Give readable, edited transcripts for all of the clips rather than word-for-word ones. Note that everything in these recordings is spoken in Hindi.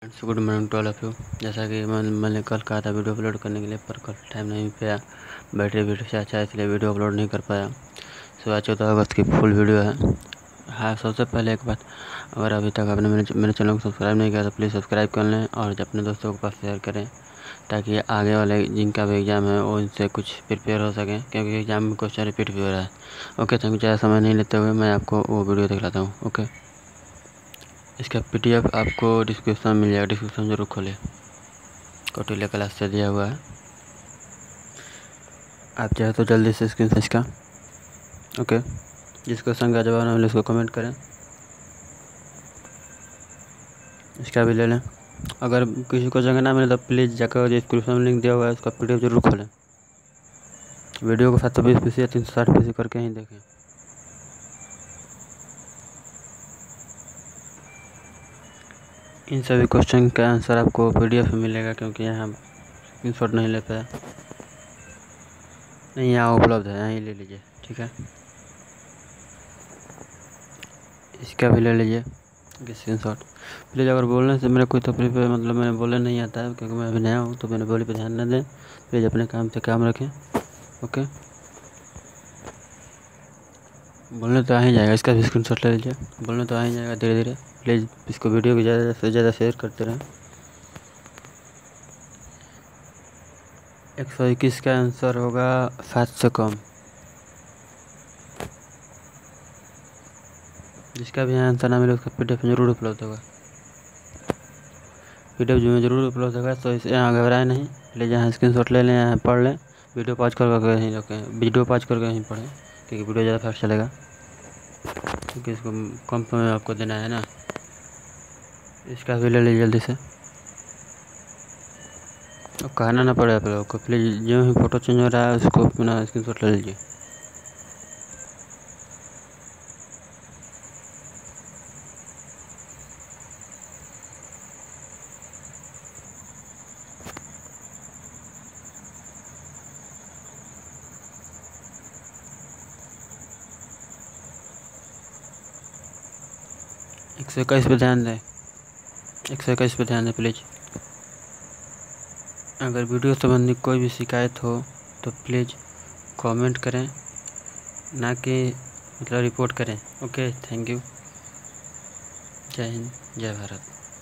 Good morning to all of you. जैसा कि मैंने कल कहा था वीडियो अपलोड करने के लिए, पर कल टाइम नहीं पाया, बैटरी वीडियो से अच्छा, इसलिए वीडियो अपलोड नहीं कर पाया। आज 14 अगस्त की फुल वीडियो है। हाँ, सबसे पहले एक बात, अगर अभी तक आपने मेरे चैनल को सब्सक्राइब नहीं किया तो प्लीज़ सब्सक्राइब कर लें और अपने दोस्तों के पास शेयर करें, ताकि आगे वाले जिनका भी एग्ज़ाम है वो इनसे कुछ प्रिपेयर हो सकें, क्योंकि एग्ज़ाम में क्वेश्चन रिपीट भी हो रहा है। Okay, thank you. ज़्यादा समय नहीं लेते हुए मैं आपको वो वीडियो दिखलाता हूँ। ओके, इसका PDF आपको डिस्क्रिप्शन में मिल जाएगा, डिस्क्रिप्शन जरूर खोलें, कौटिल्य क्लास से दिया हुआ है। आप चाहे तो जल्दी से स्क्रीन इसका। ओके, जिस क्वेश्चन का जवाब ना मिले उसको कमेंट करें, इसका भी ले लें। अगर किसी को जगह ना मिले तो प्लीज़ जाकर डिस्क्रिप्शन में लिंक दिया हुआ है, उसका PDF जरूर खोलें। वीडियो को 720 पीसी या 360 पीसी करके ही देखें। इन सभी क्वेश्चन का आंसर आपको PDF में मिलेगा, क्योंकि यहाँ स्क्रीनशॉट नहीं ले पाया, नहीं यहाँ उपलब्ध है, यहाँ ही ले लीजिए। ठीक है, इसका भी ले लीजिए स्क्रीनशॉट। प्लीज़ अगर बोलने से मेरा कोई तकलीफ है, मतलब मैंने बोलने नहीं आता है, क्योंकि मैं अभी नया हूँ, तो मैंने बोली पे ध्यान न दें। प्लीज़ अपने काम से काम रखें। ओके, बोलने तो आ ही जाएगा, इसका भी स्क्रीनशॉट ले लीजिए। बोलने तो आ ही जाएगा धीरे धीरे। प्लीज़ इसको वीडियो को ज़्यादा से ज़्यादा शेयर करते रहें। 121 का आंसर होगा 7 से कम। जिसका भी आंसर ना मिले उसका PDF जरूर उपलब्ध होगा, PDF में जरूर उपलब्ध होगा। तो इसे यहाँ घबराए नहीं, ले जहाँ स्क्रीनशॉट ले लें, यहाँ पढ़ लें। वीडियो पॉज करके यहीं रखें, वीडियो पॉज करके यहीं पढ़ें, क्योंकि वीडियो ज़्यादा फास्ट चलेगा, क्योंकि इसको कम समय में आपको देना है ना। इसका भी ले लीजिए जल्दी से, और कहना ना पड़े आप लोगों को। प्लीज़ जो ही फ़ोटो चेंज हो रहा है उसको अपना स्क्रीनशॉट ले लीजिए। एक सौ इक्कीस पे ध्यान दें, 121 पे ध्यान दें प्लीज़। अगर वीडियो संबंधी कोई भी शिकायत हो तो प्लीज़ कमेंट करें, ना कि मतलब रिपोर्ट करें। Okay, thank you. जय हिंद, जय भारत।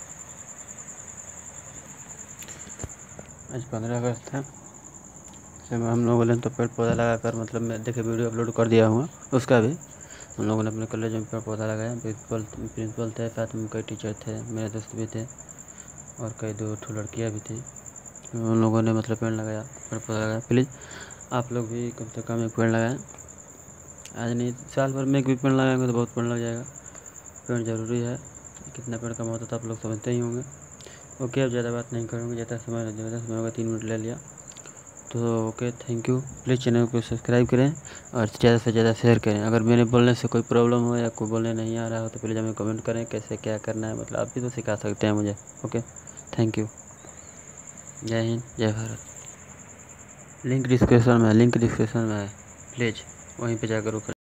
आज 15 अगस्त है। हम लोग बोले तो पेड़ पौधा लगाकर, मतलब मैं देखिए वीडियो अपलोड कर दिया हुआ, उसका भी हम लोगों ने अपने कॉलेज में पेड़ पौधा लगाया। प्रिंसिपल थे, साथ में कई टीचर थे, मेरे दोस्त भी थे, और कई 2 लड़कियाँ भी थी। उन लोगों ने मतलब पेड़ पौधा लगाया। प्लीज़ आप लोग भी कम से कम एक पेड़ लगाएं। आज नहीं, साल भर में एक भी पेड़ लगाएंगे तो बहुत पेड़ लग जाएगा। पेड़ ज़रूरी है, कितना पेड़ का महत्व तो आप लोग समझते ही होंगे। ओके, अब ज़्यादा बात नहीं करूँगी, ज़्यादा समय होगा, 3 मिनट ले लिया तो। Okay, thank you. Please channel को सब्सक्राइब करें और ज़्यादा से ज़्यादा शेयर करें। अगर मेरे बोलने से कोई प्रॉब्लम हो या कोई बोलने नहीं आ रहा हो तो प्लीज़ हमें कमेंट करें कैसे क्या करना है, मतलब आप भी तो सिखा सकते हैं मुझे। Okay, thank you. जय हिंद, जय भारत। लिंक डिस्क्रिप्शन में है, प्लीज़ वहीं पे जाकर